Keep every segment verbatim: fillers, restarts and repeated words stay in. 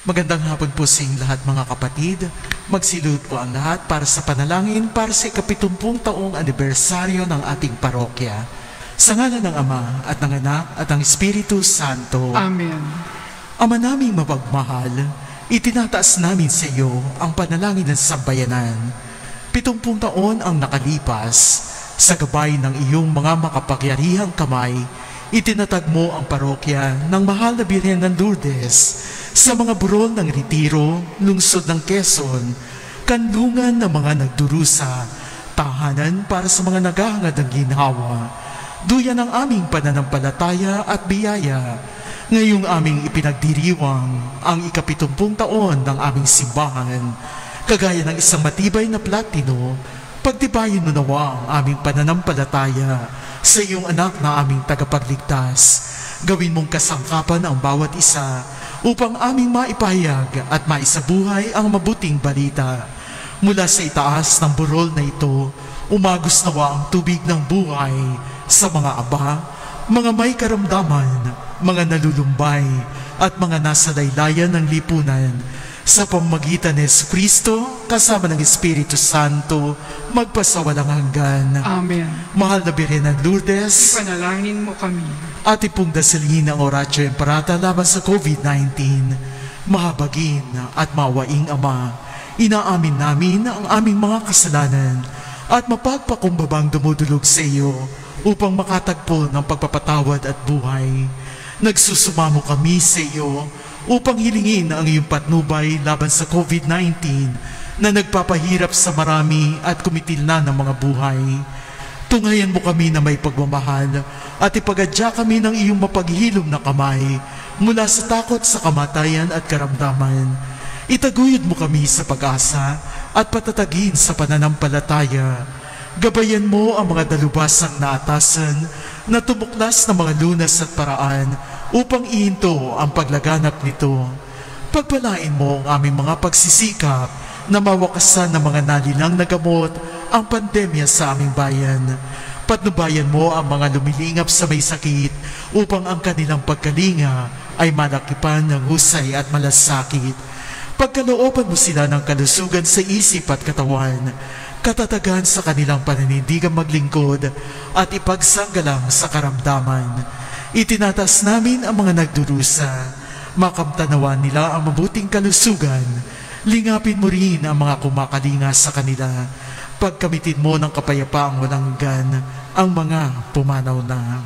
Magandang hapon po sa inyong lahat mga kapatid. Magsilud po ang lahat para sa panalangin para sa ikapitumpung taong anibersaryo ng ating parokya. Sa ngalan ng Ama at ng Anak at ng Espiritu Santo. Amen. Ama naming mapagmahal, itinataas namin sa iyo ang panalangin ng sambayanan. Pitumpung taon ang nakalipas, sa gabay ng iyong mga makapagyarihang kamay, itinatag mo ang parokya ng mahal na Birhen ng Lourdes sa mga burol ng Retiro, lungsod ng Quezon, kanlungan ng mga nagdurusa, tahanan para sa mga naghahangad ng ginhawa. Duyan ang aming pananampalataya at biyaya. Ngayong aming ipinagdiriwang ang ikapitumpung taon ng aming simbahan. Kagaya ng isang matibay na platino, pagtibayin mo nawa ang aming pananampalataya sa iyong anak na aming tagapagligtas. Gawin mong kasangkapan ang bawat isa upang aming maipahayag at maisabuhay ang mabuting balita. Mula sa itaas ng burol na ito, umagos nawa ang tubig ng buhay sa mga aba, mga may karamdaman, mga nalulumbay, at mga nasa laylayan ng lipunan. Sa pamamagitan ni Jesucristo, kasama ng Espiritu Santo, magpasawalang hanggan. Amen. Mahal na Birhen ng Lourdes, ipanalangin mo kami. Ati pong dasalin ang oratio emparata laban sa COVID nineteen. Mahabagin at mawaing Ama, inaamin namin ang aming mga kasalanan at mapagpakumbabang dumudulog sa iyo upang makatagpo ng pagpapatawad at buhay. Nagsusumamo kami sa iyo upang hilingin ang iyong patnubay laban sa COVID nineteen na nagpapahirap sa marami at kumitil na ng mga buhay. Tungayan mo kami na may pagmamahal at ipagadya kami ng iyong mapaghilom na kamay mula sa takot sa kamatayan at karamdaman. Itaguyod mo kami sa pag-asa at patatagin sa pananampalataya. Gabayan mo ang mga dalubasang naatasan na tumuklas ng mga lunas at paraan upang ihinto ang paglaganap nito. Pagpalain mo ang aming mga pagsisikap na mawakasan ng mga nalilang na gamot ang pandemya sa aming bayan. Patnubayan mo ang mga lumilingap sa may sakit upang ang kanilang pagkalinga ay malakipan ng husay at malasakit. Pagkalooban mo sila ng kalusugan sa isip at katawan, katatagan sa kanilang paninindigang maglingkod at ipagsanggalang sa karamdaman. Itinatas namin ang mga nagdurusa, makamtanawan nila ang mabuting kalusugan. Lingapin mo rin ang mga kumakalinga sa kanila. Pagkamitin mo ng kapayapaang walang hanggan ang mga pumanaw na.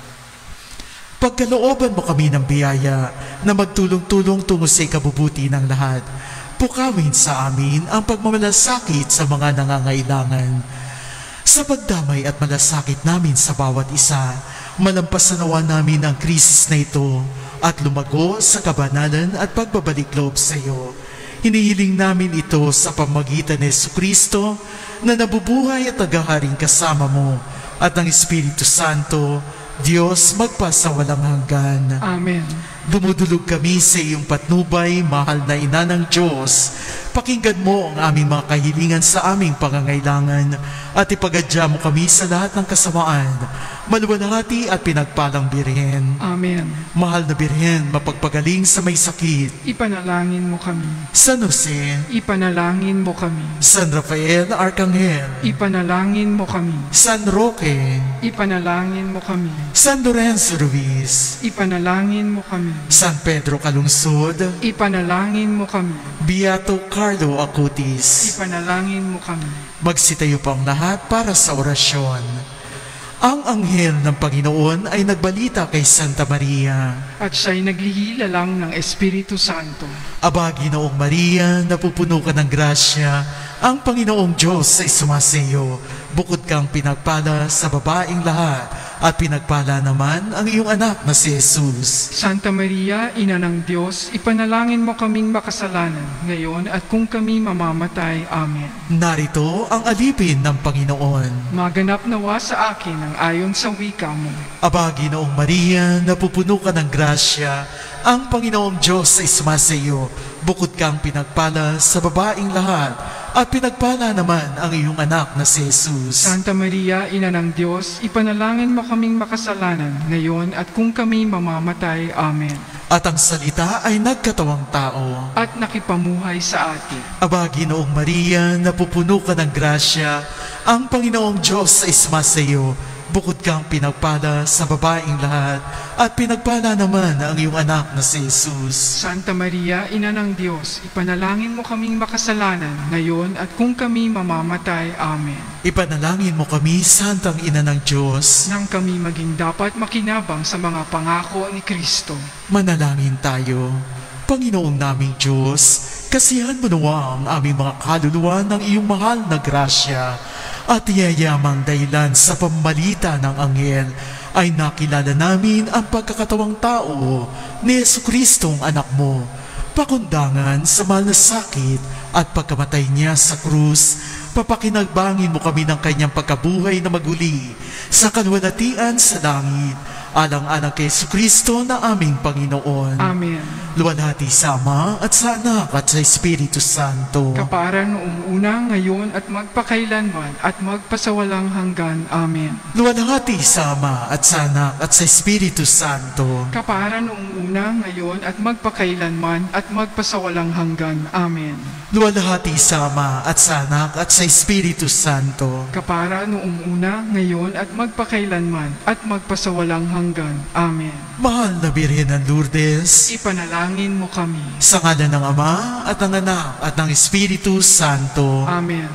Pagkalooban mo kami ng biyaya na magtulong-tulong tungo sa ikabubuti ng lahat. Pukawin sa amin ang pagmamalasakit sa mga nangangailangan. Sa pagdamay at malasakit namin sa bawat isa, malampasan nawa namin ang krisis na ito at lumago sa kabanalan at pagbabalik loob sa iyo. Hinihiling namin ito sa pamamagitan ni Jesucristo na nabubuhay at naghaharing kasama mo at ng Espiritu Santo, Diyos magpasawalang hanggan. Amen. Dumudulog kami sa iyong patnubay, mahal na Ina ng Diyos. Pakinggan mo ang aming mga kahilingan sa aming pangangailangan at ipagadya mo kami sa lahat ng kasamaan. Maluwalhati at pinagpalang Birhen. Amen. Mahal na Birhen, mapagpagaling sa may sakit. Ipanalangin mo kami. San Jose, Ipanalangin mo kami. San Rafael Arcangel, Ipanalangin mo kami. San Roque, Ipanalangin mo kami. San Lorenzo Ruiz, Ipanalangin mo kami. San Pedro Calungsod, Ipanalangin mo kami. Beato Carlo Acutis. Ipanalangin mo kami. Magsitayo po ang lahat para sa orasyon. Ang anghel ng Panginoon ay nagbalita kay Santa Maria. At siya'y naglihila lang ng Espiritu Santo. Aba, Ginoong Maria, napupuno ka ng grasya, ang Panginoong Diyos ay sumasayo. Bukod kang pinagpala sa babaeng lahat, at pinagpala naman ang iyong anak na si Jesus. Santa Maria, Ina ng Diyos, ipanalangin mo kaming makasalanan, ngayon at kung kami mamamatay. Amen. Narito ang alipin ng Panginoon. Maganap nawa sa akin ang ayon sa wika mo. Aba, Ginoong Maria, napupuno ka ng grasya, ang Panginoong Diyos ay sumasayo. Bukod kang pinagpala sa babaeng lahat, at pinagpala naman ang iyong anak na si Jesus. Santa Maria, Ina ng Diyos, ipanalangin mo kaming makasalanan, ngayon at kung kami mamamatay. Amen. At ang salita ay nagkatawang tao At nakipamuhay sa atin. Aba, Ginoong Maria, napupuno ka ng grasya, ang Panginoong Diyos ay sumasa iyo. Bukod kang pinagpala sa babaeng lahat, at pinagpala naman ang iyong anak na si Jesus. Santa Maria, Ina ng Diyos, ipanalangin mo kaming makasalanan, ngayon at kung kami mamamatay. Amen. Ipanalangin mo kami, Santang Ina ng Diyos, Nang kami maging dapat makinabang sa mga pangako ni Kristo. manalangin tayo. Panginoong naming Diyos, kasihan mo nawa ang aming mga kaluluwa ng iyong mahal na grasya, at iyayamang dahilan sa pamamalita ng anghel ay nakilala namin ang pagkakatawang tao ni Jesucristong anak mo, pakundangan sa mahal na sakit at pagkamatay niya sa krus. Papakinagbangin mo kami ng kanyang pagkabuhay na maguli sa kanwalhatian sa langit, alang-alang kay Jesucristo na aming Panginoon. Amen. Luwalhati sa Ama at sa Anak at sa Espiritu Santo. Kapara noong una, ngayon at magpakailanman at magpasawalang hanggan. Amen. Luwalhati sa Ama at sa Anak at sa Espiritu Santo. Kapara noong una, ngayon at magpakailanman at magpasawalang hanggan. Amen. Luwalhati sa Ama at sa Anak at sa Espiritu Santo. Kapara noong una, ngayon at magpakailanman at magpasawalang hanggan. Amen. Mahal na Birhen ng Lourdes, Ipanalangin mo kami. sa ngalan ng Ama at ng Anak at ng Espiritu Santo. Amen.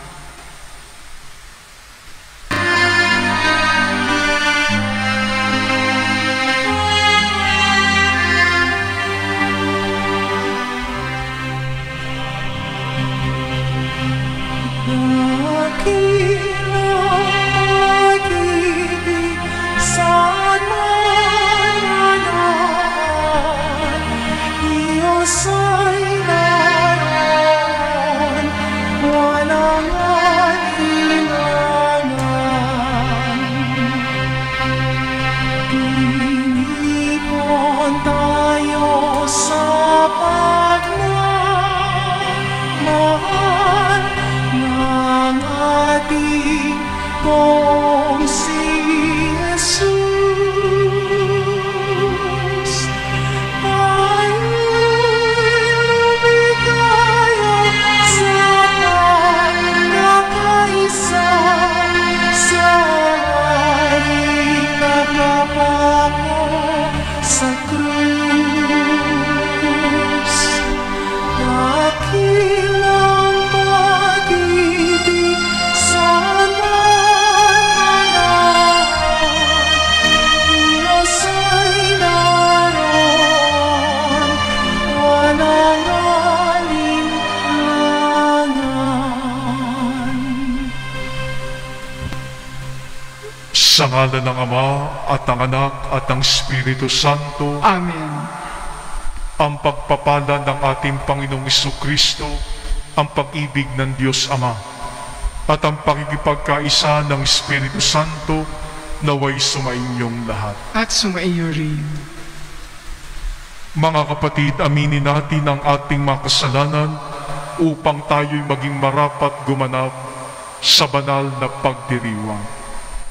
Sa ngalan ng Ama at ng Anak at ng Espiritu Santo. Amen. Ang pagpapala ng ating Panginoong Jesucristo, ang pag-ibig ng Diyos Ama, at ang pakikipagkaisa ng Espiritu Santo naway sumainyong lahat. At sumaiyo rin. Mga kapatid, aminin natin ang ating mga kasalanan upang tayo'y maging marapat gumanap sa banal na pagdiriwang.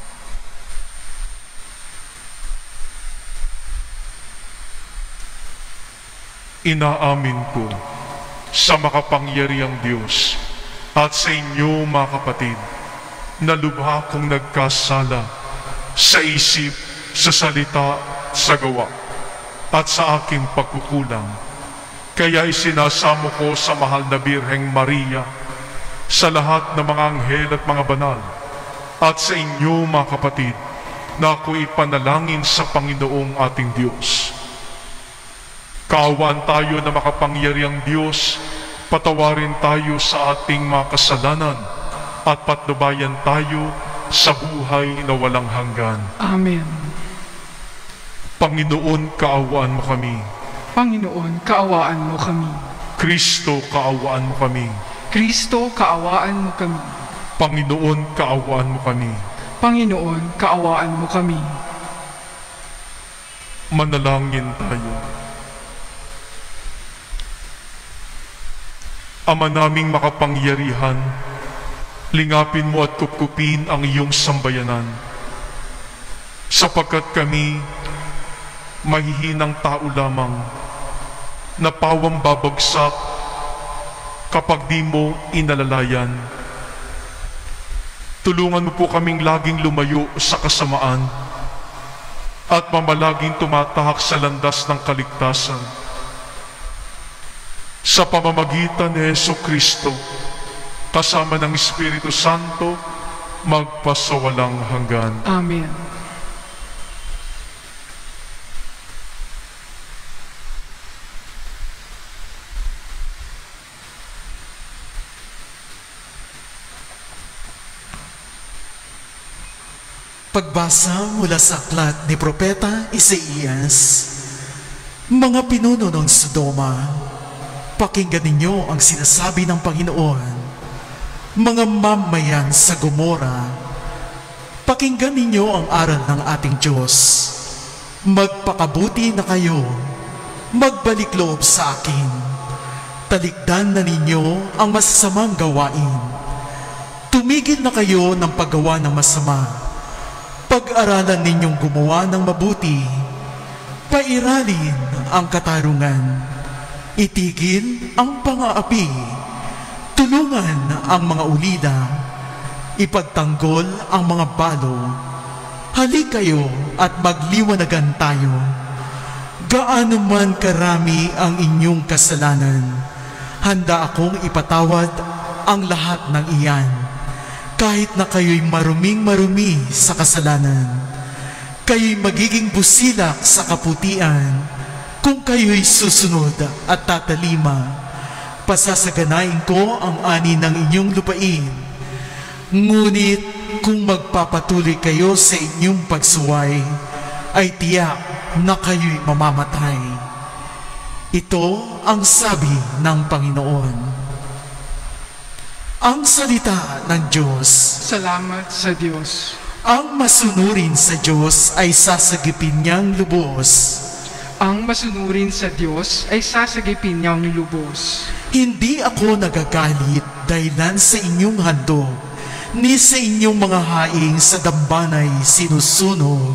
Inaamin ko sa makapangyarihang Diyos at sa inyo, mga kapatid, na lubha kong nagkasala sa isip, sa salita, sa gawa, at sa aking pagkukulang. Kaya isinasamo ko sa mahal na Birheng Maria, sa lahat ng mga anghel at mga banal, at sa inyo, mga kapatid, na ako ipanalangin sa Panginoong ating Diyos. Kaawaan tayo na makapangyarihang Diyos, patawarin tayo sa ating mga kasalanan, at patnubayan tayo sa buhay na walang hanggan. Amen. Panginoon, kaawaan mo kami. Panginoon, kaawaan mo kami. Kristo, kaawaan mo kami. Kristo, kaawaan mo kami. Panginoon, kaawaan mo kami. Panginoon, kaawaan mo kami. Manalangin tayo. Ama naming makapangyarihan, lingapin mo at kupkupin ang iyong sambayanan. Sapagkat kami, mahihinang tao lamang, na pawang babagsak kapag di mo inalalayan. Tulungan mo po kaming laging lumayo sa kasamaan at mamalaging tumatahak sa landas ng kaligtasan. Sa pamamagitan ni Jesucristo, kasama ng Espiritu Santo, magpasawalang hanggan. Amen. Pagbasa mula sa aklat ni Propeta Isaías. Mga pinuno ng Sodoma, pakinggan ninyo ang sinasabi ng Panginoon. Mga mamayan sa Gomora, pakinggan ninyo ang aral ng ating Diyos. Magpakabuti na kayo, magbalik loob sa akin. Talikdan na ninyo ang masasamang gawain. Tumigil na kayo ng paggawa ng masama. Pag-aralan ninyong gumawa ng mabuti, pairalin ang katarungan, itigil ang pang-aapi, tulungan ang mga ulila, ipagtanggol ang mga balo. Halik kayo at magliwanagan tayo. Gaano man karami ang inyong kasalanan, handa akong ipatawad ang lahat ng iyan. Kahit na kayo'y maruming-marumi sa kasalanan, kayo'y magiging busilak sa kaputian. Kung kayo'y susunod at tatalima, pasasaganain ko ang ani ng inyong lupain. Ngunit kung magpapatuloy kayo sa inyong pagsuway, ay tiyak na kayo'y mamamatay. Ito ang sabi ng Panginoon. Ang salita ng Diyos. Salamat sa Diyos. Ang masunurin sa Diyos ay sasagipin niyang lubos. Ang masunurin sa Diyos ay sasagipin niyang lubos. Hindi ako nagagalit dahilan sa inyong handog, ni sa inyong mga haing sa dambanay sinusunog.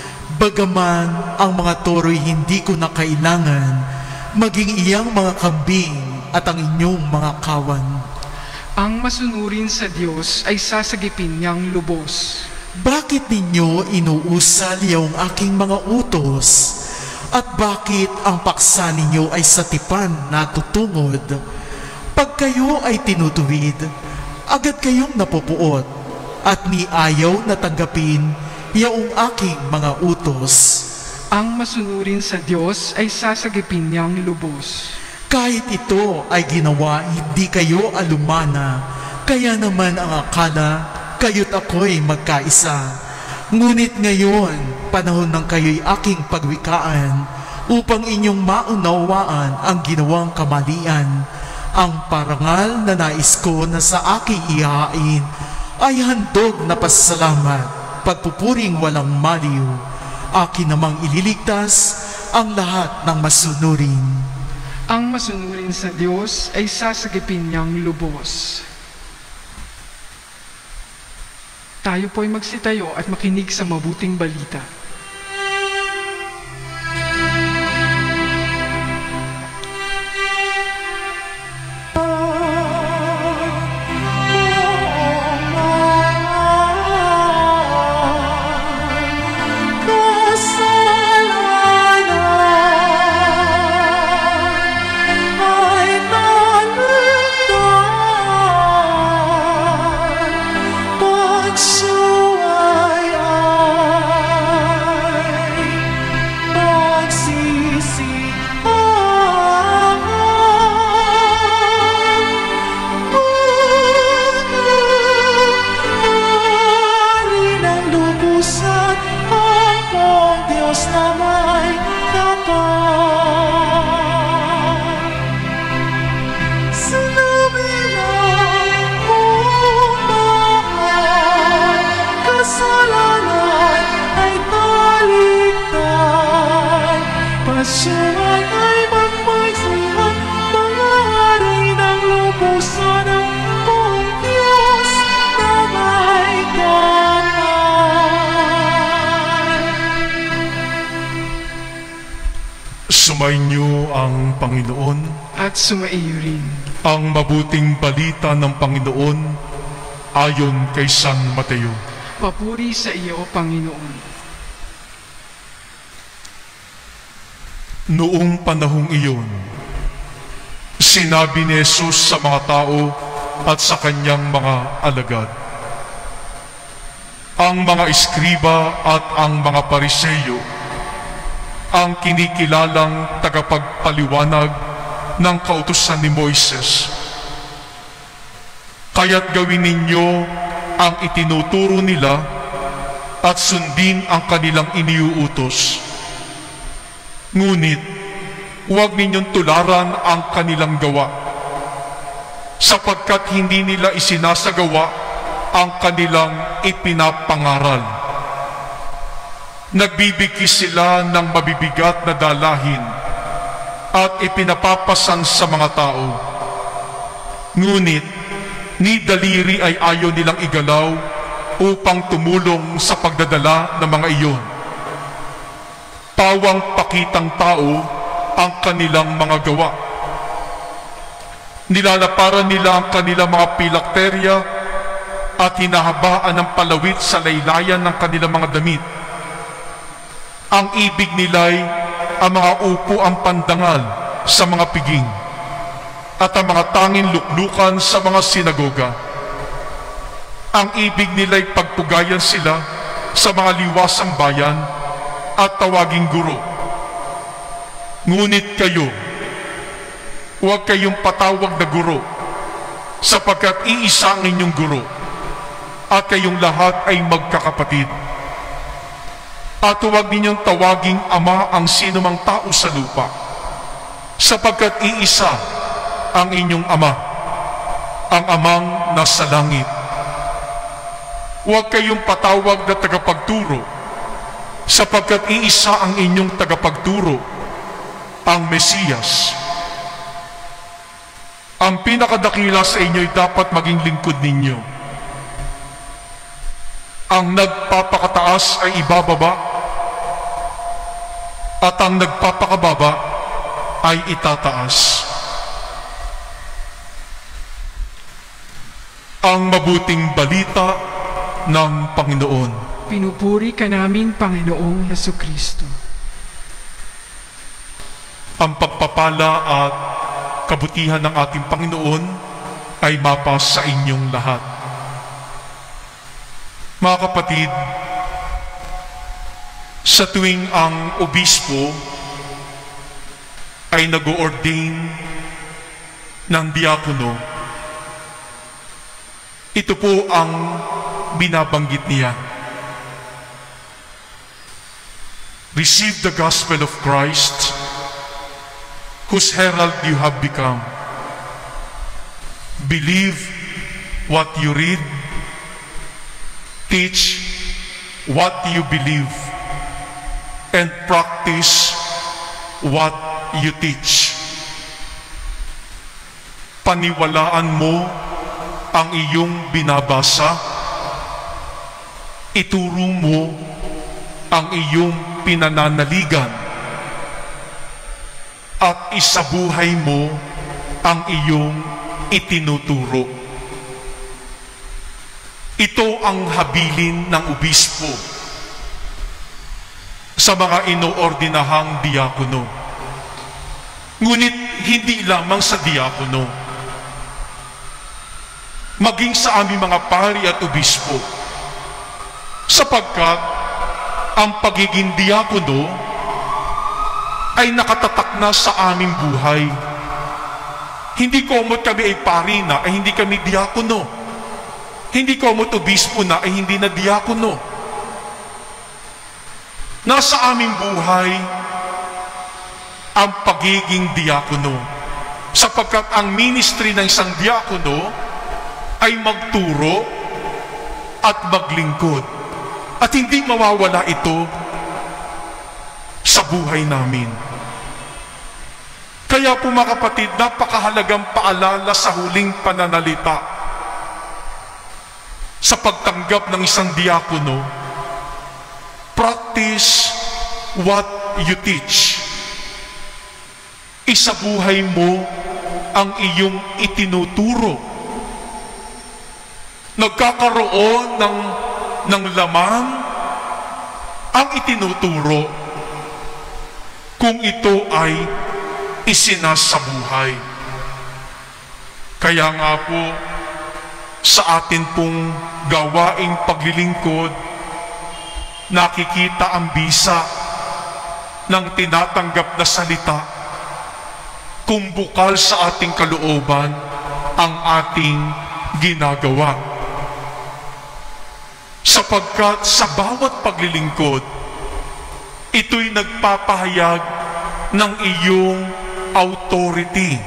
Bagaman ang mga toro'y hindi ko na kailangan, maging iyang mga kambing at ang inyong mga kawan. Ang masunurin sa Diyos ay sasagipin niyang lubos. Bakit ninyo inuusal yung aking mga utos? At bakit ang paksa ninyo ay sa tipan natutungod? Pag kayo ay tinutuwid, agad kayong napupuot, at ni ayaw na tanggapin yung aking mga utos. Ang masunurin sa Diyos ay sasagipin niyang lubos. Kahit ito ay ginawa, hindi kayo alumana, kaya naman ang akala, kayo't ako'y magkaisa. Ngunit ngayon, panahon ng kayo'y aking pagwikaan, upang inyong maunawaan ang ginawang kamalian. Ang parangal na nais ko na sa aking ihain, ay handog na pasalamat, pagpupuring walang maliw. Akin namang ililigtas ang lahat ng masunurin. Ang masunurin sa Diyos ay sasagipin niyang lubos. Tayo po'y magsitayo at makinig sa mabuting balita. So I ang Panginoon. At sumaiyo rin. Ang mabuting balita ng Panginoon ayon kay San Mateo. Papuri sa iyo, Panginoon. Noong panahong iyon, sinabi ni Jesus sa mga tao at sa kanyang mga alagad, ang mga eskriba at ang mga pariseyo ang kinikilalang tagapagpaliwanag ng kautusan ni Moises. Kaya't gawin ninyo ang itinuturo nila at sundin ang kanilang iniuutos. Ngunit, huwag ninyong tularan ang kanilang gawa, sapagkat hindi nila isinasagawa ang kanilang ipinapangaral. Nagbibigkis sila ng mabibigat na dalahin at ipinapapasan sa mga tao. Ngunit, ni daliri ay ayaw nilang igalaw upang tumulong sa pagdadala ng mga iyon. Pawang pakitang tao ang kanilang mga gawa. Nilalaparan nila ang kanilang mga pilakterya at hinahabaan ng palawit sa laylayan ng kanilang mga damit. Ang ibig nila'y ang mga upo ang pandangal sa mga piging at ang mga tanging luklukan sa mga sinagoga. Ang ibig nila'y pagpugayan sila sa mga liwasang bayan at tawaging guro. Ngunit kayo, huwag kayong patawag na guro, sapagkat iisa ang inyong guro, at kayong lahat ay magkakapatid. At huwag ninyong tawaging ama ang sinumang tao sa lupa, sapagkat iisa ang inyong ama, ang amang nasa langit. Huwag kayong patawag na tagapagturo, sapagkat iisa ang inyong tagapagturo, ang Mesiyas. Ang pinakadakila sa inyo'y dapat maging lingkod ninyo. Ang nagpapakataas ay ibababa, at ang nagpapakababa ay itataas. Ang mabuting balita ng Panginoon. Pinupuri ka namin, Panginoong Hesukristo. Ang pagpapala at kabutihan ng ating Panginoon ay mapas sa inyong lahat. Mga kapatid, sa tuwing ang obispo ay nag-o-ordain ng diakono, ito po ang binabanggit niya. Receive the gospel of Christ, whose herald you have become. Believe what you read, teach what you believe, and practice what you teach. Paniwalaan mo ang iyong binabasa, ituro mo ang iyong pinananaligan, at isabuhay mo ang iyong itinuturo. Ito ang habilin ng obispo sa mga inoordinahang diakono. Ngunit hindi lamang sa diakono, maging sa aming mga pari at obispo, sapagkat ang pagiging diakono ay nakatatak na sa aming buhay. Hindi komot kami ay pari na ay hindi kami diakono. Hindi komot obispo na ay hindi na diakono. Nasa aming buhay ang pagiging diakono, sapagkat ang ministry ng isang diakono ay magturo at maglingkod, at hindi mawawala ito sa buhay namin. Kaya po mga kapatid, napakahalagang paalala sa huling pananalita sa pagtanggap ng isang diakono: practice what you teach. isabuhay mo ang iyong itinuturo. Nagkakaroon ng, ng laman ang itinuturo kung ito ay isinasabuhay. Kaya nga po, sa atin pong gawaing paglilingkod, nakikita ang bisa ng tinatanggap na salita kung bukal sa ating kalooban ang ating ginagawa. Sapagkat sa bawat paglilingkod, ito'y nagpapahayag ng iyong authority,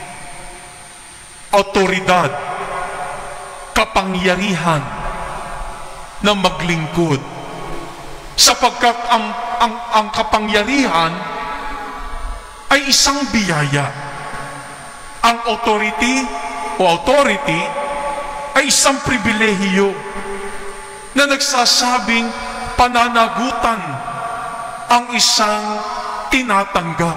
autoridad, kapangyarihan na maglingkod. Sapagkat ang, ang, ang kapangyarihan ay isang biyaya. Ang authority o authority ay isang pribilehiyo na nagsasabing pananagutan ang isang tinatanggap.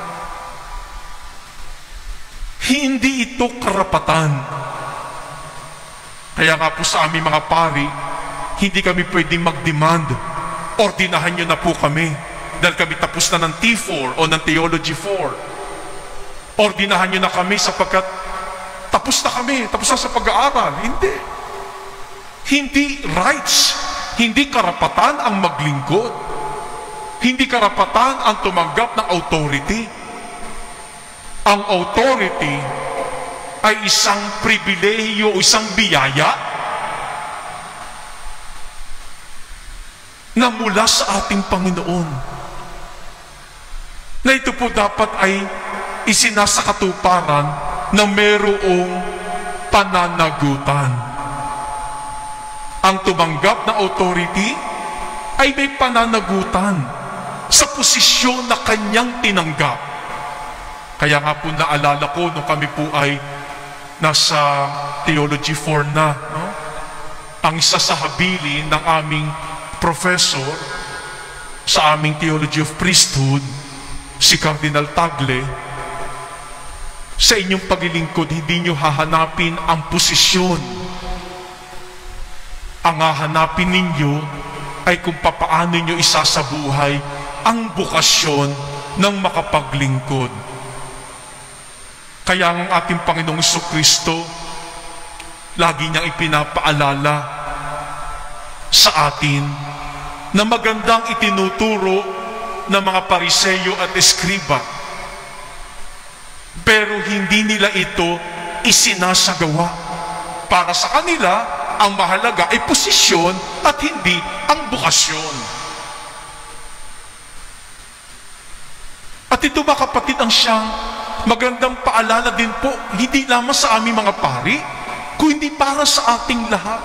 Hindi ito karapatan. Kaya nga po sa aming mga pari, hindi kami pwedeng mag-demand. Ordinahan nyo na po kami dahil kami tapos na ng T four o ng Theology four. Ordinahan nyo na kami sapagkat tapos na kami, tapos na sa pag-aaral. Hindi. Hindi rights, hindi karapatan ang maglingkod. Hindi karapatan ang tumanggap ng authority. Ang authority ay isang pribilehiyo o isang biyaya na mula sa ating Panginoon. Na ito po dapat ay isinasakatuparan na mayroong pananagutan. Ang tumanggap na authority ay may pananagutan sa posisyon na kanyang tinanggap. Kaya nga po naalala ko nung kami po ay nasa Theology four na, no? Ang isa sa habilin ng aming professor sa aming Theology of Priesthood, si Cardinal Tagle, sa inyong paglilingkod, hindi nyo hahanapin ang posisyon. Ang hahanapin ninyo ay kung papaano nyo isasabuhay ang bukasyon ng makapaglingkod. Kaya ang ating Panginoong Jesucristo, lagi niyang ipinapaalala sa atin na magandang itinuturo ng mga Pariseyo at Eskriba, pero hindi nila ito isinasagawa. Para sa kanila, ang mahalaga ay posisyon at hindi ang bukasyon. At ito ba, kapatid, ang siyang magandang paalala din po, hindi lamang sa aming mga pari, kundi para sa ating lahat.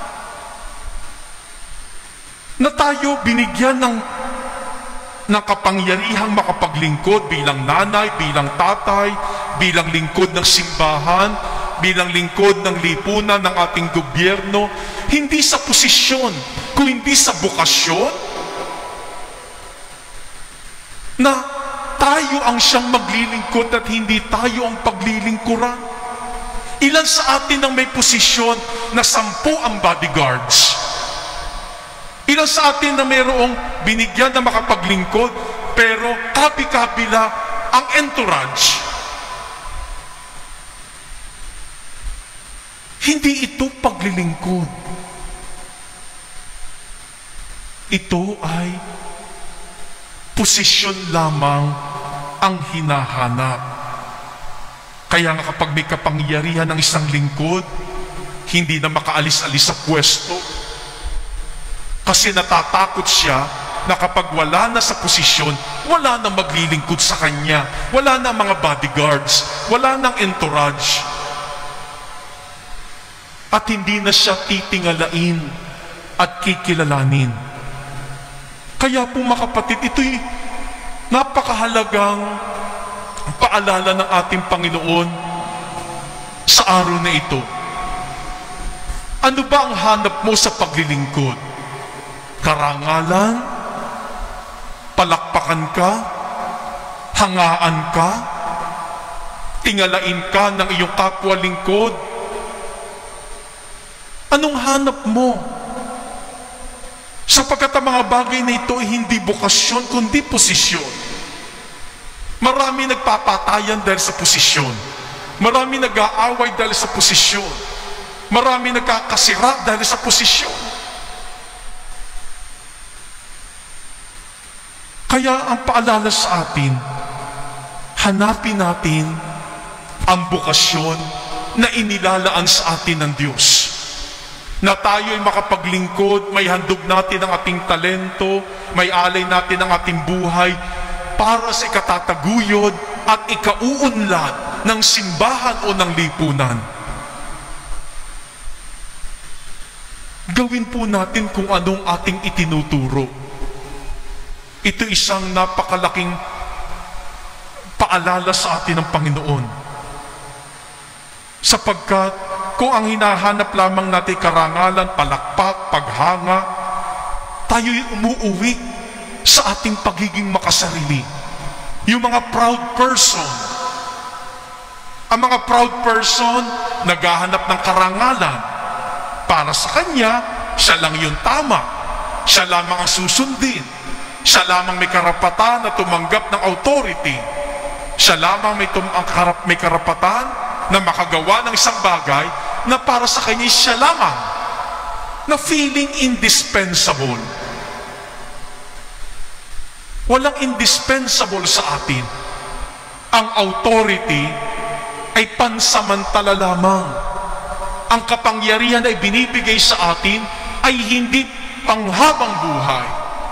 Na tayo binigyan ng, ng kapangyarihang makapaglingkod bilang nanay, bilang tatay, bilang lingkod ng simbahan, bilang lingkod ng lipunan ng ating gobyerno, hindi sa posisyon, kundi sa bukasyon, na tayo ang siyang maglilingkod at hindi tayo ang paglilingkuran. Ilan sa atin ang may posisyon na sampu ang bodyguards? Ilan sa atin na mayroong binigyan na makapaglingkod, pero kabi-kabila ang entourage? Hindi ito paglilingkod. Ito ay posisyon lamang ang hinahanap. Kaya nga kapag may kapangyarihan ng isang lingkod, hindi na makaalis-alis sa pwesto. Kasi natatakot siya na kapag wala na sa posisyon, wala na maglilingkod sa kanya, wala na mga bodyguards, wala nang entourage. At hindi na siya titingalain at kikilalanin. Kaya po, mga kapatid, ito'y napakahalagang paalala ng ating Panginoon sa araw na ito. Ano ba ang hanap mo sa paglilingkod? Karangalan? Palakpakan ka? Hangaan ka? Tingalain ka ng iyong kapwa lingkod. Anong hanap mo? Sapagkat ang mga bagay na ito ay hindi bukasyon, kundi posisyon. Marami nagpapatayan dahil sa posisyon. Marami nag-aaway dahil sa posisyon. Marami nagkakasira dahil sa posisyon. Kaya ang paalala sa atin, hanapin natin ang bukasyon na inilalaan sa atin ng Diyos. Na tayo ay makapaglingkod, may handog natin ang ating talento, may alay natin ang ating buhay para sa ikatataguyod at ikauunlad ng simbahan o ng lipunan. Gawin po natin kung anong ating itinuturo. Ito isang napakalaking paalala sa atin ng Panginoon. Sapagkat kung ang hinahanap lamang natin karangalan, palakpak, paghanga, tayo'y umuuwi sa ating pagiging makasarili. Yung mga proud person, ang mga proud person, naghahanap ng karangalan. Para sa kanya, siya lang yung tama. Siya lamang ang susundin. Siya lamang may karapatan na tumanggap ng authority. Siya lamang may, tum- ang karap- may karapatan na makagawa ng isang bagay na para sa kanya siya lamang, na feeling indispensable. Walang indispensable sa atin. Ang authority ay pansamantala lamang. Ang kapangyarihan ay binibigay sa atin ay hindi panghabang buhay.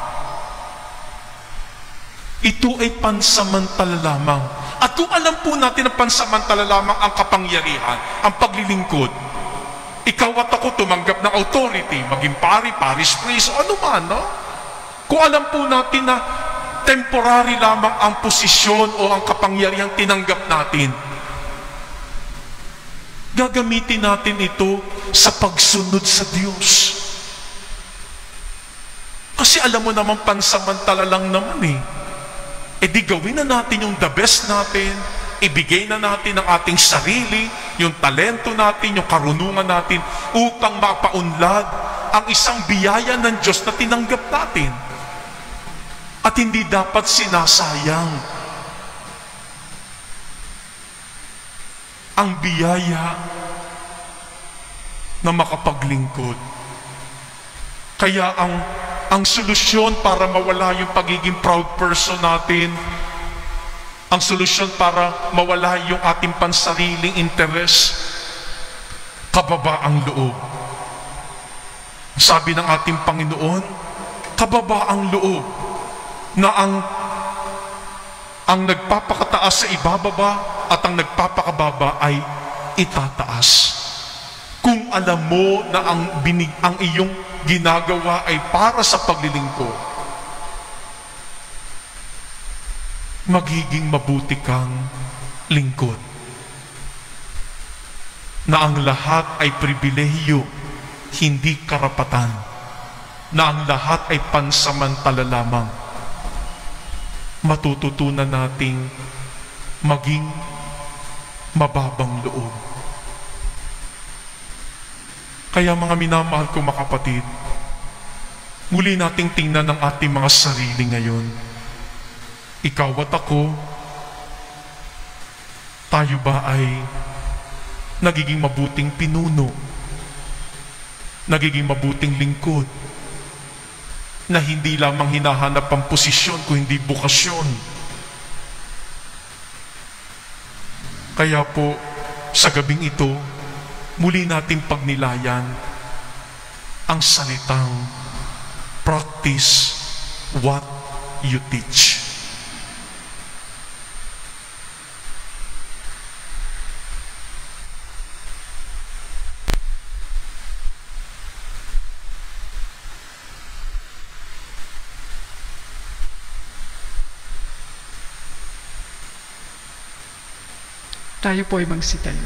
Ito ay pansamantala lamang. At kung alam po natin na pansamantala lamang ang kapangyarihan, ang paglilingkod, ikaw at ako tumanggap ng authority, maging pari, parish priest, o ano man, no? Kung alam po natin na temporary lamang ang posisyon o ang kapangyarihan tinanggap natin, gagamitin natin ito sa pagsunod sa Diyos. Kasi alam mo naman, pansamantala lang naman eh. E di gawin na natin yung the best natin, ibigay na natin ang ating sarili, yung talento natin, yung karunungan natin, upang mapaunlad ang isang biyaya ng Diyos na tinanggap natin. At hindi dapat sinasayang ang biyaya na makapaglingkod. Kaya ang ang solusyon para mawala yung pagiging proud person natin, ang solusyon para mawala yung ating pansariling interes, kababaang loob. Sabi ng ating Panginoon, kababaang loob, na ang ang nagpapakataas sa ibababa at ang nagpapakababa ay itataas. Kung alam mo na ang, binig, ang iyong ginagawa ay para sa paglilingkod, magiging mabuti kang lingkod. Na ang lahat ay pribilehiyo, hindi karapatan. Na ang lahat ay pansamantala lamang. Matututunan nating maging mababang loob. Kaya mga minamahal ko mga kapatid, muli nating tingnan ang ating mga sarili ngayon. Ikaw at ako, tayo ba ay nagiging mabuting pinuno? Nagiging mabuting lingkod? Na hindi lamang hinahanap ang posisyon kung hindi bukasyon. Kaya po, sa gabing ito, muli nating pagnilayan ang salitang practice what you teach. Tayo po ay magsitayo.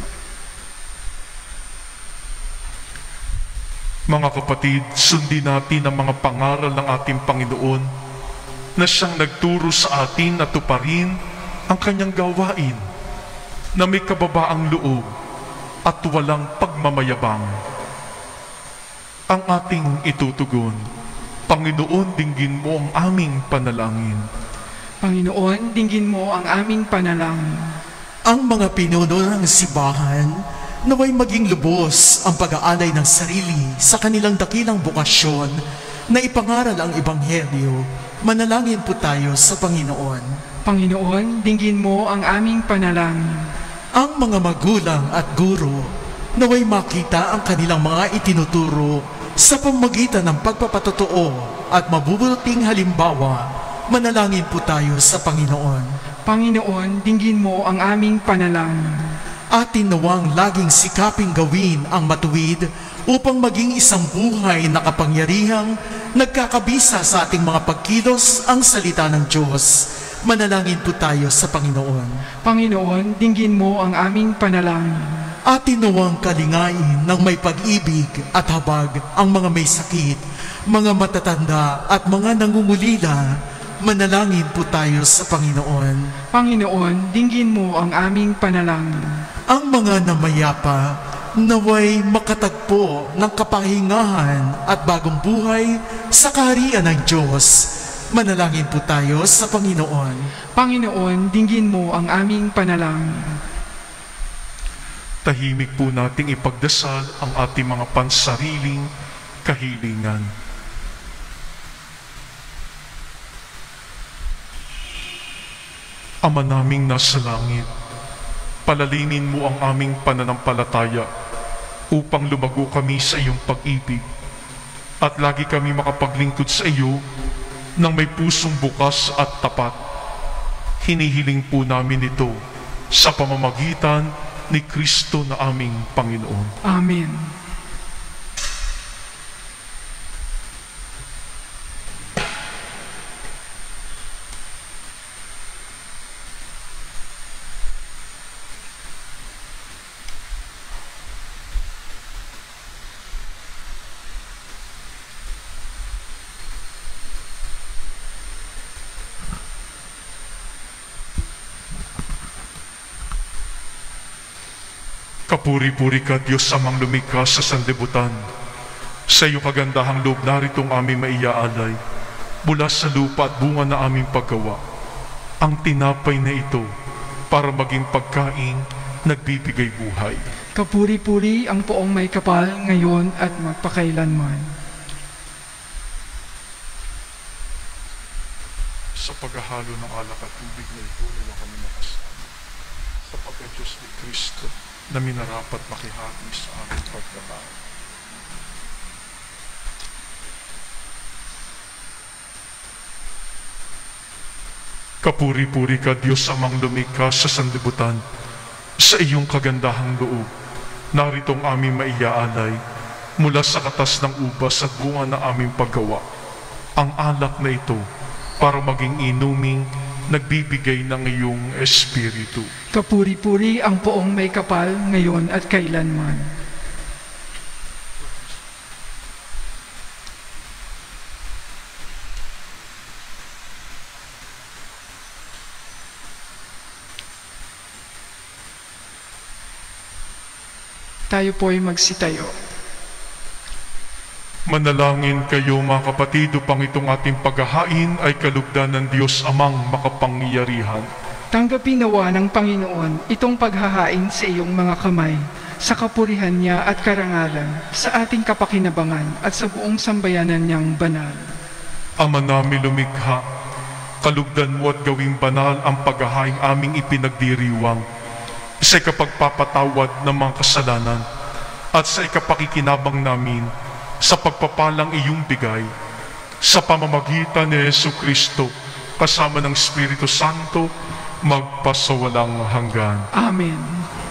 Mga kapatid, sundin natin ang mga pangaral ng ating Panginoon na siyang nagturo sa atin na tuparin ang kanyang gawain na may kababaang loob at walang pagmamayabang. Ang ating itutugon, Panginoon, dinggin mo ang aming panalangin. Panginoon, dinggin mo ang aming panalangin. Ang mga pinuno ng simbahan naway maging lubos ang pag-aalay ng sarili sa kanilang dakilang bukasyon na ipangaral ang Ebanghelyo. Manalangin po tayo sa Panginoon. Panginoon, dinggin mo ang aming panalangin. Ang mga magulang at guro naway makita ang kanilang mga itinuturo sa pamamagitan ng pagpapatotoo at mabubuting halimbawa. Manalangin po tayo sa Panginoon. Panginoon, dinggin mo ang aming panalangin. Atin nawang laging sikaping gawin ang matuwid upang maging isang buhay na kapangyarihang nagkakabisa sa ating mga pagkilos ang salita ng Diyos. Manalangin po tayo sa Panginoon. Panginoon, dinggin mo ang aming panalangin. Atin nawang kalingain ng may pag-ibig at habag ang mga may sakit, mga matatanda at mga nangungulila. Manalangin po tayo sa Panginoon. Panginoon, dinggin mo ang aming panalangin. Ang mga namayapa naway makatagpo ng kapahingahan at bagong buhay sa kaharian ng Diyos. Manalangin po tayo sa Panginoon. Panginoon, dinggin mo ang aming panalangin. Tahimik po nating ipagdasal ang ating mga pansariling kahilingan. Ama naming nasa langit, palalinin mo ang aming pananampalataya upang lumago kami sa iyong pag-ibig at lagi kami makapaglingkod sa iyo ng may pusong bukas at tapat. Hinihiling po namin ito sa pamamagitan ni Kristo na aming Panginoon. Amen. Kapuri-puri ka, Diyos amang lumikha sa sanlibutan. Sa iyong kagandahang loob naritong aming maiyaalay, mula sa lupa at bunga na aming paggawa, ang tinapay na ito para maging pagkain nagbibigay buhay. Kapuri-puri ang poong may kapal ngayon at magpakailanman. Sa paghahalo ng alak at tubig na ito, nila kami makasama. Sa pagka-Diyos ni Kristo, na minarapat makihati sa aming pagkakain. Kapuri-puri ka, Diyos amang lumikha sa sanlibutan. Sa iyong kagandahang loob, naritong aming maiyaalay mula sa katas ng ubas at bunga na aming paggawa. Ang alak na ito para maging inuming nagbibigay ng iyong Espiritu. Kapuri-puri ang poong may kapal ngayon at kailanman. Tayo po'y magsitayo. Manalangin kayo mga kapatid upang itong ating paghahain ay kalugdan ng Diyos amang makapangyarihan. Tanggapin nawa ng Panginoon itong paghahain sa iyong mga kamay, sa kapurihan niya at karangalan, sa ating kapakinabangan at sa buong sambayanan niyang banal. Ama namin lumikha, kalugdan mo at gawing banal ang paghahain aming ipinagdiriwang, sa ikapagpapatawad ng mga kasalanan at sa ikapakikinabang namin sa pagpapalang iyong bigay, sa pamamagitan ni Yesu Kristo, kasama ng Espiritu Santo, magpasawalang hanggan. Amen.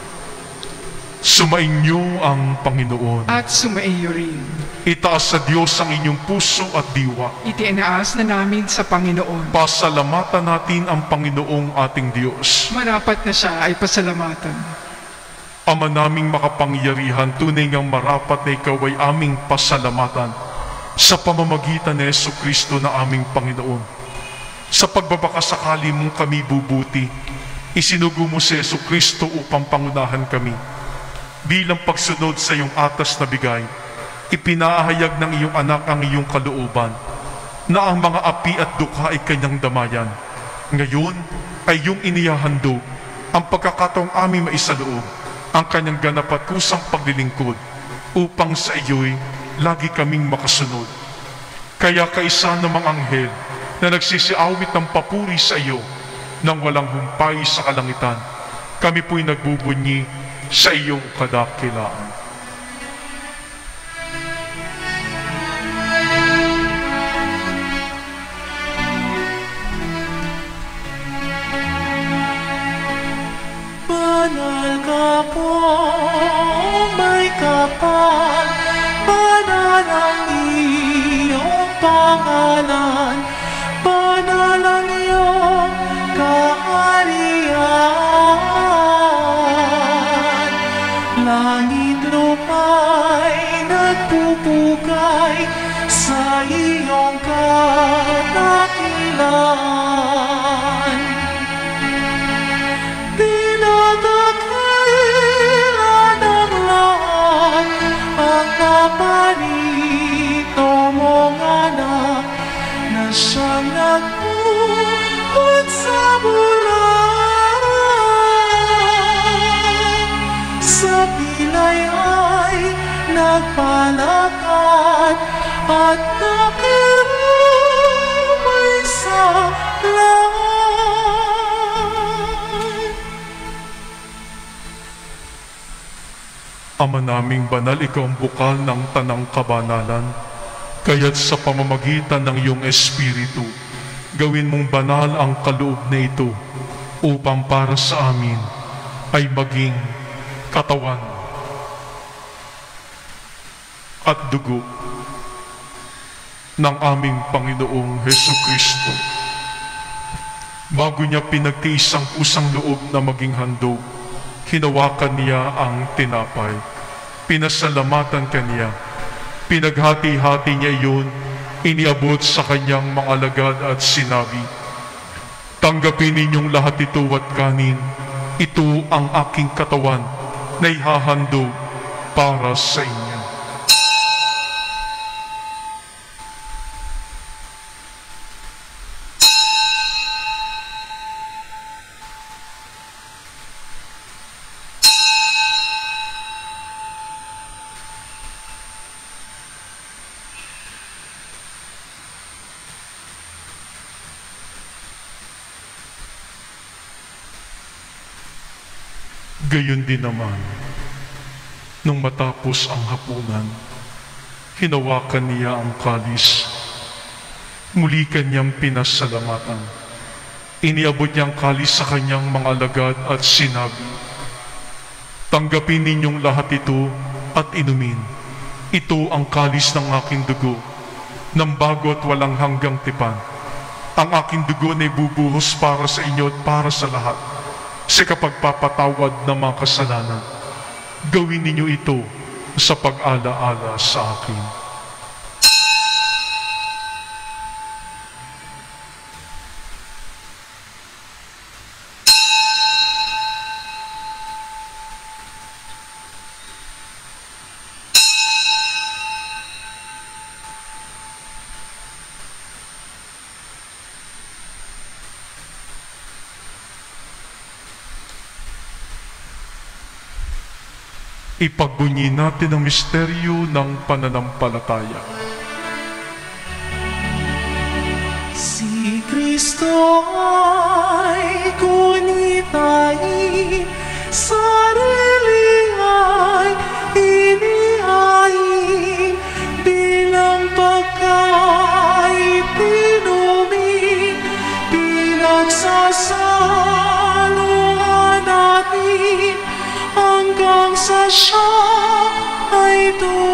Sumainyo ang Panginoon. At sumaiyo rin. Itaas sa Diyos ang inyong puso at diwa. Itinaas na namin sa Panginoon. Pasalamatan natin ang Panginoong ating Diyos. Marapat na siya ay pasalamatan. Ama naming makapangyarihan, tunay ngang marapat na ikaw ay aming pasalamatan sa pamamagitan ni Yesu Kristo na aming Panginoon. Sa pagbabakasakali mong kami bubuti, Isinugo mo si Jesucristo upang pangunahan kami. Bilang pagsunod sa iyong atas na bigay, ipinahayag ng iyong anak ang iyong kalooban, na ang mga api at dukha ay kanyang damayan. Ngayon ay iyong inihahandog ang pagkakataong aming maisaloob ang kanyang ganap at kusang paglilingkod, upang sa iyo'y lagi kaming makasunod. Kaya kaisa ng mga anghel na nagsisiawit ng papuri sa iyo nang walang humpay sa kalangitan, kami po'y nagbubunyi sa iyong kadakilaan. Banal ka po, may kapal, banal ang iyong pangalan, banal ang iyong kaharian. Langit lupa'y nagpupugay sa iyong kadakilaan. Pinagkakila ng lahat ang naparito mong anak na siyang nagpupunta sa bulan. Sa pilay ay nagpalakad at nakirumay sa lahat. Ama naming banal, ikaw ang bukal ng tanang kabanalan. Kaya't sa pamamagitan ng iyong Espiritu, gawin mong banal ang kaloob na ito upang para sa amin ay maging katawan at dugo ng aming Panginoong Hesukristo. Bago niya pinagtiis ang pusang loob na maging handog, hinawakan niya ang tinapay. Pinasalamatan kaniya. Pinaghati-hati niya iyon, iniabot sa kanyang mga alagad at sinabi, "Tanggapin ninyong lahat ito at kanin. Ito ang aking katawan na ihahandog para sa inyo." Gayon din naman, nung matapos ang hapunan, hinawakan niya ang kalis. Muli kanyang pinasalamatan. Iniabot niya ang kalis sa kanyang mga alagad at sinabi, "Tanggapin ninyong lahat ito at inumin. Ito ang kalis ng aking dugo, ng bago at walang hanggang tipan. Ang aking dugo na ibubuhos para sa inyo at para sa lahat, sa kapagpapatawad ng mga kasalanan. Gawin ninyo ito sa pag-ala-ala sa akin." Ipagbunyi natin ang misteryo ng pananampalataya. Si Kristo ay kunitain, sarili ay inihain, bilang pagkaitinumin, pinagsasaluhan natin, hanggang sa siya ay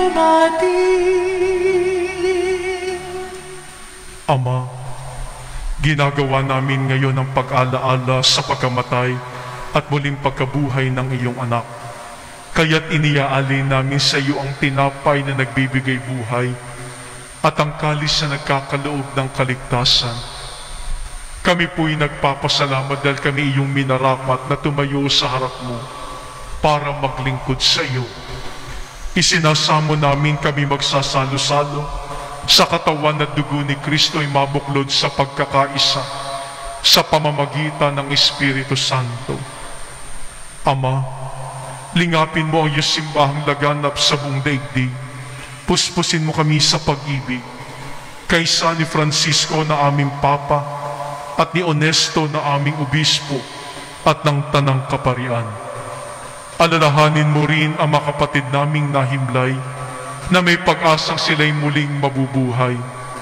dumating. Ama, ginagawa namin ngayon ang pag-alaala sa pagkamatay at muling pagkabuhay ng iyong anak. Kaya't iniaalin namin sa iyo ang tinapay na nagbibigay buhay at ang kalis na nagkakaloob ng kaligtasan. Kami po'y nagpapasalamat dahil kami iyong minarapat na tumayo sa harap mo para maglingkod sa iyo. Isinasamo namin kami magsasalo-salo sa katawan at dugo ni Kristo ay mabuklod sa pagkakaisa sa pamamagitan ng Espiritu Santo. Ama, lingapin mo ang iyong simbahang laganap sa buong daigdig. Puspusin mo kami sa pag-ibig. Kaysa ni Francisco na aming Papa at ni Onesto na aming Obispo at ng Tanang Kaparian. Alalahanin mo rin ang mga kapatid naming nahimlay na may pag-asang sila'y muling mabubuhay.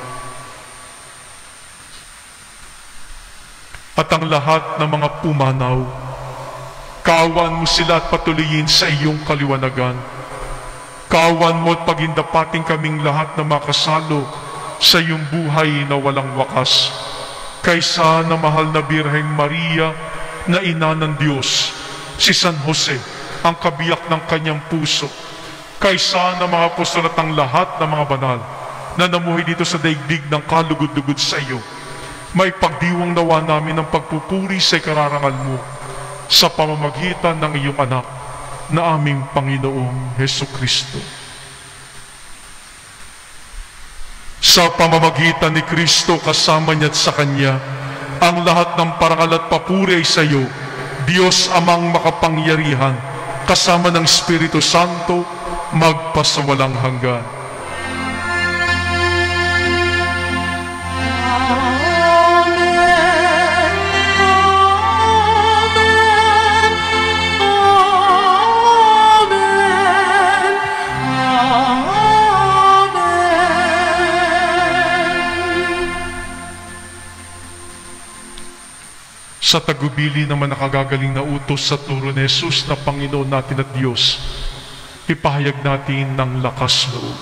At ang lahat ng mga pumanaw, kaawaan mo sila at patuloyin sa iyong kaliwanagan. Kaawaan mo at pagindapating kaming lahat na makasalo sa iyong buhay na walang wakas. Kaysa na mahal na Birheng Maria na ina ng Diyos, si San Jose, ang kabiyak ng kanyang puso. Kaysa na mga apostol at ang lahat ng mga banal na namuhay dito sa daigdig ng kalugod-lugod sa iyo, may pagdiwang nawa namin ng pagpupuri sa ikararangal mo sa pamamagitan ng iyong anak na aming Panginoong Hesukristo. Sa pamamagitan ni Kristo kasama niya at sa Kanya, ang lahat ng parangal at papuri ay sa iyo, Diyos Amang makapangyarihan, kasama ng Espiritu Santo, magpasawalang hanggan. Sa tagubili naman nakagagaling na utos sa turo ni Jesus na Panginoon natin at Diyos, ipahayag natin ng lakas loob.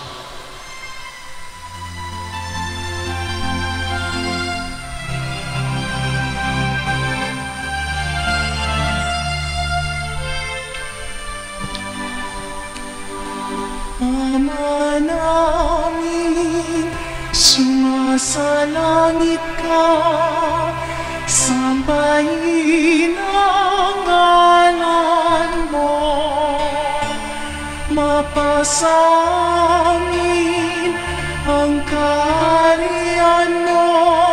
Ama namin, sumasalangit ka, sambahin ang ngalan mo, mapasamin ang kaharian mo,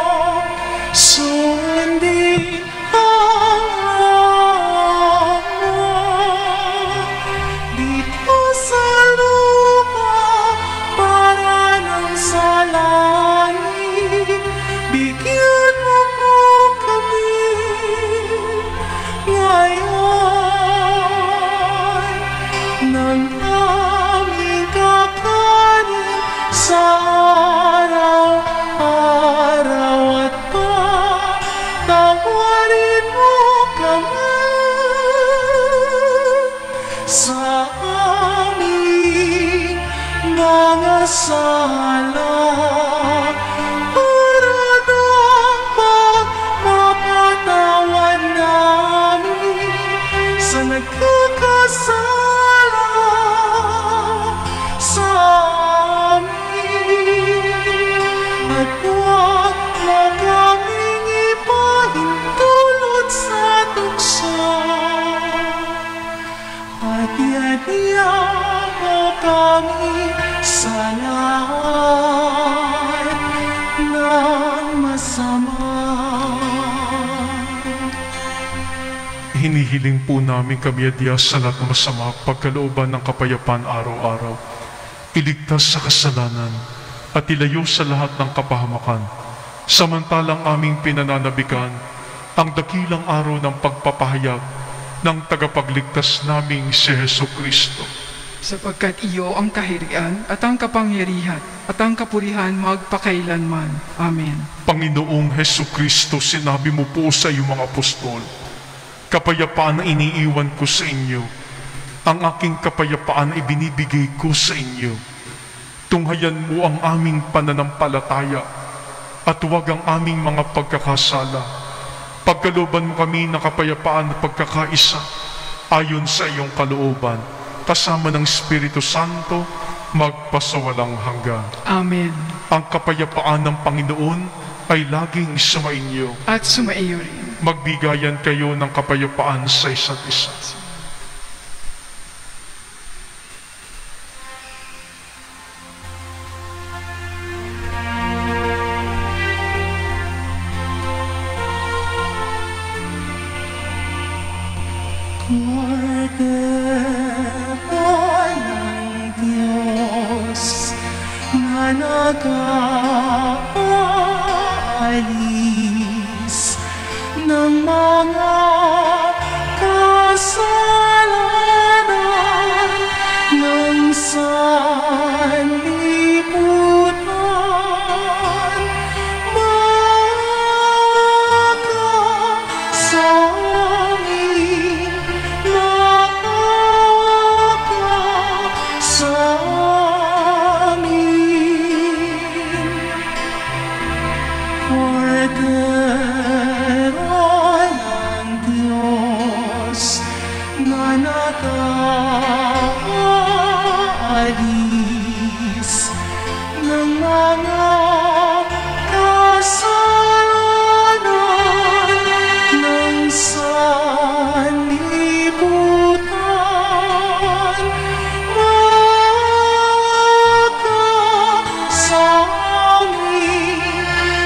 sundin ang rang mo, dito sa lupa para ng sa langit, bigyan mo po kami ngayon ng aming kakanin sa araw-araw at patawarin mo kami sa aming mga sala para dapat mapatawan namin sa nagkakasala sa amin, at huwag mo kaming ipahintulot sa tukso, at iadya mo kami sa lahat ng masama. Hinihiling po namin kami at Diyos sa lahat ng masama, pagkalooban ng kapayapaan araw-araw. Iligtas sa kasalanan at ilayo sa lahat ng kapahamakan. Samantalang aming pinananabikan ang dakilang araw ng pagpapahayag ng tagapagligtas naming si Hesukristo. Sapagkat iyo ang kahirian at ang kapangyarihan at ang kapurihan magpakailanman. Amen. Panginoong Hesukristo, sinabi mo po sa iyong mga apostol, kapayapaan na iniiwan ko sa inyo, ang aking kapayapaan ay binibigay ko sa inyo. Tunghayan mo ang aming pananampalataya at huwag ang aming mga pagkakasala. Pagkalooban mo kami ng kapayapaan at pagkakaisa ayon sa iyong kalooban, kasama ng Espiritu Santo, magpasawalang hanggan. Amen. Ang kapayapaan ng Panginoon ay laging sumainyo. At sumaiyo rin. Magbigayan kayo ng kapayapaan sa isa't isa. Nag-aalis ng mga kasalanan ng sanlibutan, makasangin, makasangin. Cordero ng Diyos na nag-aalis ng mga kasalanan ng sanlibutan, makasangin,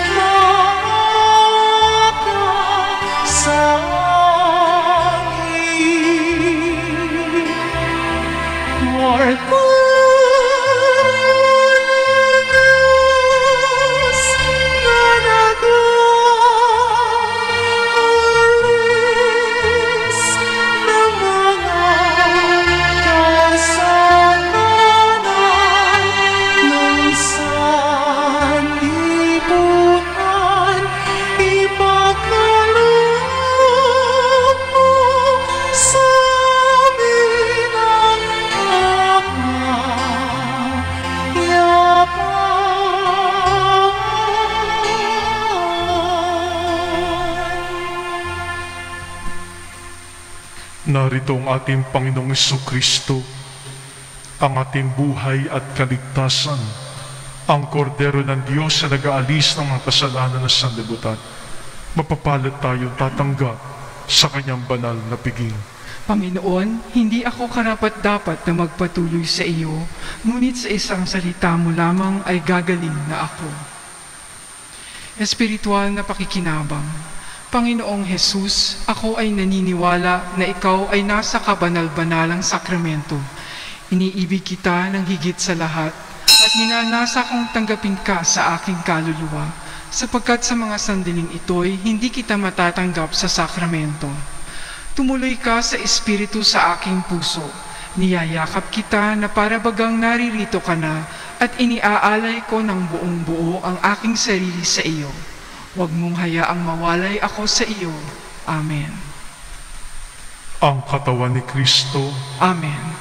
Narito ang ating Panginoong Jesucristo, ang ating buhay at kaligtasan, ang kordero ng Diyos na nag-aalis ng mga kasalanan ng sanlibutan. Mapapalad tayong tatanggap sa kanyang banal na piging. Panginoon, hindi ako karapat-dapat na magpatuloy sa iyo, ngunit sa isang salita mo lamang ay gagaling na ako. Espiritual na pakikinabang. Panginoong Jesus, ako ay naniniwala na ikaw ay nasa kabanal-banalang sakramento. Iniibig kita ng higit sa lahat at minanasa kong tanggapin ka sa aking kaluluwa, sapagkat sa mga sandaling ito'y hindi kita matatanggap sa sakramento. Tumuloy ka sa Espiritu sa aking puso. Niyayakap kita na para bagang naririto ka na at iniaalay ko ng buong buo ang aking sarili sa iyo. Huwag mong hayaang mawalay ako sa iyo. Amen. Ang katawan ni Kristo. Amen.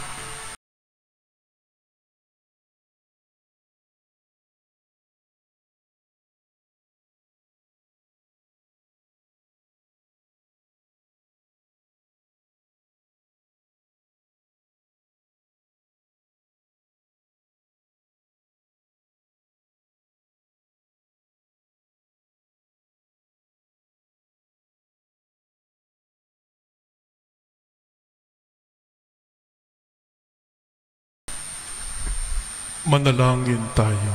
Manalangin tayo.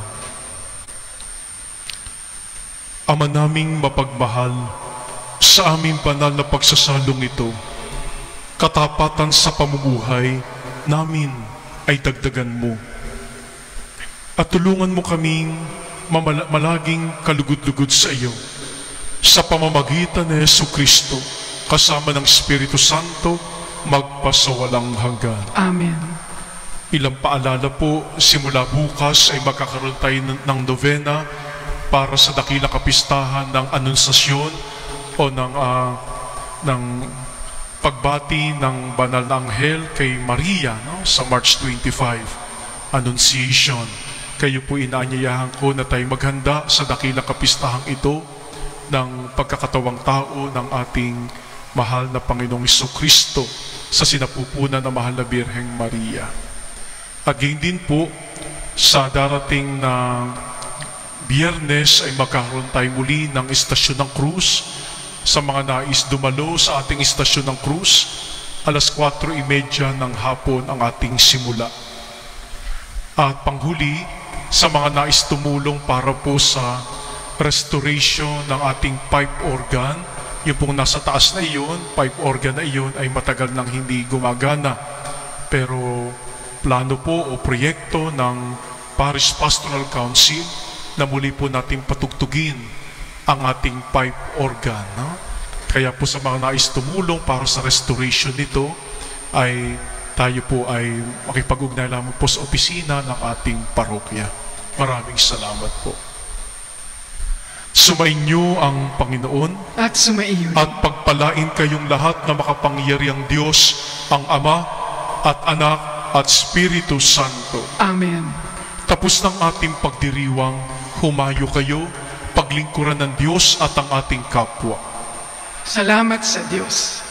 Ama naming mapagmahal, sa aming banal na pagsasalong ito, katapatan sa pamumuhay namin ay dagdagan mo. At tulungan mo kaming malaging kalugod-lugod sa iyo, sa pamamagitan ni Jesucristo, kasama ng Espiritu Santo, magpasawalang hanggan. Amen. Ilang paalala po, simula bukas ay magkakaroon tayo ng novena para sa dakilang kapistahan ng Anunsasyon o ng, uh, ng pagbati ng Banal na Anghel kay Maria, no? Sa March twenty-five, Annunciation. Kayo po inaanyayahan ko na tayo maghanda sa dakilang kapistahang ito ng pagkakatawang tao ng ating mahal na Panginoong Jesucristo sa sinapupunan ng mahal na Birheng Maria. At gayon din po sa darating na Biyernes ay magkakaroon tayo muli ng Istasyon ng Cruz. Sa mga nais dumalo sa ating Istasyon ng Cruz, alas kwatro trenta ng hapon ang ating simula. At panghuli, sa mga nais tumulong para po sa restoration ng ating pipe organ, yung pong nasa taas na iyon, pipe organ na iyon ay matagal nang hindi gumagana. Pero plano po o proyekto ng Parish Pastoral Council na muli po natin patugtugin ang ating pipe organ. No? Kaya po sa mga nais tumulong para sa restoration nito, ay tayo po ay makipag-ugnay lamang po sa opisina ng ating parokya. Maraming salamat po. Sumainyo ang Panginoon At sumaiyo. at pagpalain kayong lahat na makapangyariang Diyos, ang Ama at Anak at Espiritu Santo. Amen. Tapos ng ating pagdiriwang, humayo kayo, paglingkuran ng Diyos at ang ating kapwa. Salamat sa Diyos.